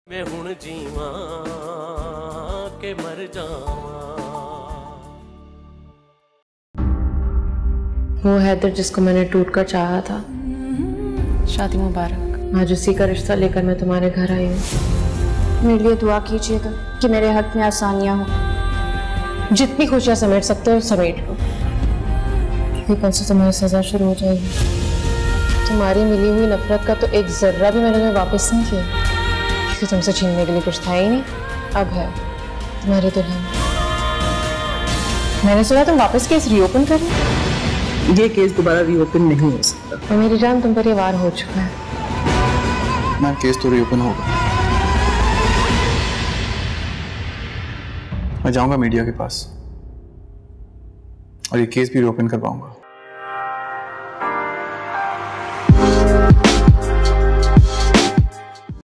मैं हुण जीवा के मर जावा। वो हैदर जिसको मैंने टूटकर चाहा था, शादी मुबारक। आज उसी का रिश्ता लेकर मैं तुम्हारे घर आई हूँ। मेरे लिए दुआ कीजिएगा कि मेरे हक में आसानियां हो। जितनी खुशियां समेट सकते हो समेट लो। कल से तुम्हारी सजा शुरू हो जाएगी। तुम्हारी मिली हुई नफरत का तो एक जर्रा भी मैंने तुम्हें वापस नहीं किया, क्योंकि तुमसे छीनने के लिए कुछ था ही नहीं। अब है तुम्हारी दुल्हन। मैंने सुना तुम वापस केस रीओपन कर रहे हो। ये केस दोबारा रीओपन नहीं हो सकता। और मेरी जान तुम पर ये वार हो चुका है। मैं केस तो रीओपन होगा। मैं जाऊंगा मीडिया के पास और ये केस भी रीओपन करवाऊंगा।